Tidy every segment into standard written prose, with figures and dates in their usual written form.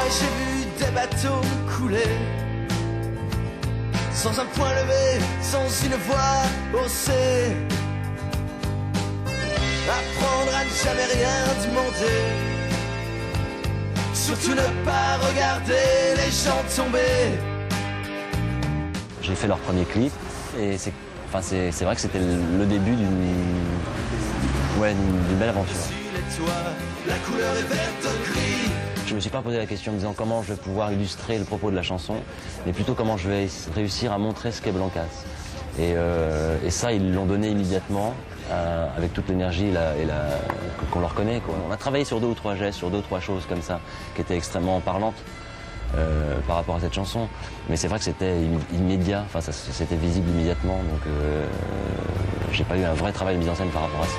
j'ai vu des bateaux couler, sans un point levé, sans une voix haussée. Apprendre à ne jamais rien demander, surtout ne pas regarder les gens tomber. J'ai fait leur premier clip et c'est vrai que c'était le début d'une belle aventure. La couleur est verte gris. Je me suis pas posé la question en me disant comment je vais pouvoir illustrer le propos de la chanson, mais plutôt comment je vais réussir à montrer ce qu'est Blancas. Et ça, ils l'ont donné immédiatement, avec toute l'énergie qu'on leur connaît. On a travaillé sur 2 ou 3 gestes, sur 2 ou 3 choses comme ça, qui étaient extrêmement parlantes par rapport à cette chanson. Mais c'est vrai que c'était immédiat, c'était visible immédiatement, donc j'ai pas eu un vrai travail de mise en scène par rapport à ça.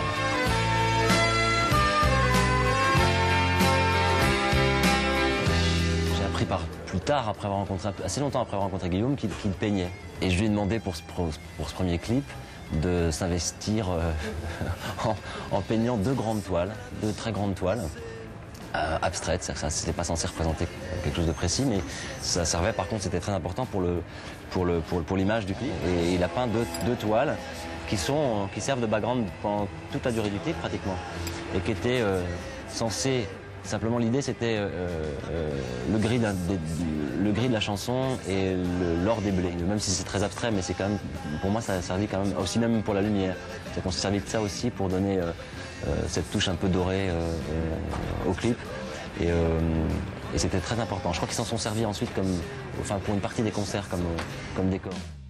Plus tard, assez longtemps après avoir rencontré Guillaume, qu'il peignait. Et je lui ai demandé pour ce premier clip de s'investir en peignant 2 grandes toiles, 2 très grandes toiles abstraites. Ça n'était pas censé représenter quelque chose de précis, mais ça servait, par contre, c'était très important pour l'image du clip. Et il a peint 2 toiles qui servent de background pendant toute la durée du clip, pratiquement, et qui étaient censées... Simplement, l'idée, c'était le gris de la chanson et l'or des blés. Même si c'est très abstrait, mais c'est quand même, pour moi, ça servait quand même, aussi même pour la lumière. C'est qu'on s'est servi de ça aussi pour donner cette touche un peu dorée au clip. Et c'était très important. Je crois qu'ils s'en sont servis ensuite pour une partie des concerts comme décor.